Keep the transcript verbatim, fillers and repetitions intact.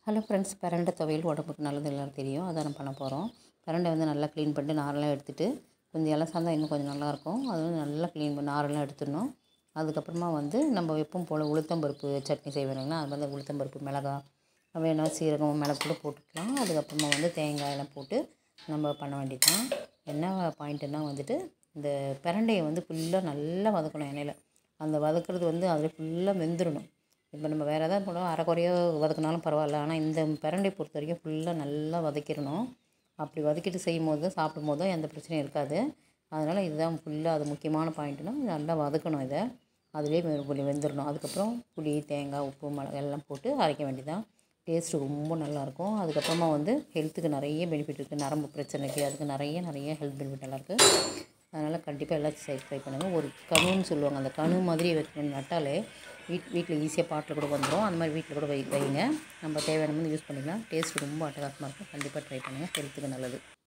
Hello friends, பிரண்டை துவையல் உடம்புக்கு நல்லது எல்லாரும் தெரியும். அதான் நம்ம பண்ண போகிறோம். பிரண்டை வந்து நல்லா க்ளீன் பண்ணிட்டு நாரெல்லாம் எடுத்துகிட்டு கொஞ்சம் இலசா இருந்தால் இன்னும் கொஞ்சம் நல்லாயிருக்கும். அது வந்து நல்லா க்ளீன் பண்ணி நாரெல்லாம் எடுத்துடணும். அதுக்கப்புறமா வந்து நம்ம எப்பவும் போல் உளுத்தம்பருப்பு சட்னி செய்வோம். அது வந்து உளுத்தம்பருப்பு, மிளகா, வேணா சீரகம், மிளகு கூட போட்டுக்கலாம். அதுக்கப்புறமா வந்து தேங்காயெல்லாம் போட்டு நம்ம பண்ண வேண்டியதுதான். என்ன பாயிண்ட்டுன்னா வந்துட்டு இந்த பிரண்டையை வந்து ஃபுல்லாக நல்லா வதக்கணும் எண்ணெயில். அந்த வதக்குறது வந்து அதில் ஃபுல்லாக வெந்துடணும். இப்போ நம்ம வேறு எதாவது போனால் அரைக்குறையாக வதக்கினாலும் பரவாயில்ல. ஆனால் இந்த பிரண்டை பொறுத்த வரைக்கும் ஃபுல்லாக நல்லா வதக்கிடணும். அப்படி வதக்கிட்டு செய்யும் போது தான் சாப்பிடும் போது தான் எந்த பிரச்சனையும் இருக்காது. அதனால் இதுதான் ஃபுல்லாக அது முக்கியமான பாயிண்ட்டுனா நல்லா வதக்கணும். இதை அதிலே கொஞ்சம் வெந்துடணும். அதுக்கப்புறம் புளி, தேங்காய், உப்பு, மிளகா எல்லாம் போட்டு அரைக்க வேண்டியதான். டேஸ்ட்டு ரொம்ப நல்லாயிருக்கும். அதுக்கப்புறமா வந்து ஹெல்த்துக்கு நிறைய பெனிஃபிட் இருக்குது. நரம்பு பிரச்சனைக்கு அதுக்கு நிறைய நிறைய ஹெல்த் பெனிஃபிட் எல்லாம் இருக்குது. அதனால் கண்டிப்பாக எல்லாத்தையும் செய்ய ட்ரை பண்ணுங்கள். ஒரு கணுன்னு சொல்லுவாங்க, அந்த கணு மாதிரி வைக்கணும். நட்டாலே வீட் வீட்டில் ஈஸியாக பாட்டில் கூட வந்துடும். அந்த மாதிரி வீட்டில் கூட வை வைங்க நம்ம தேவையான யூஸ் பண்ணிக்கலாம். டேஸ்ட் ரொம்ப அட்டகாசமாக இருக்கும். கண்டிப்பாக ட்ரை பண்ணுங்கள். ஹெல்த்துக்கு நல்லது.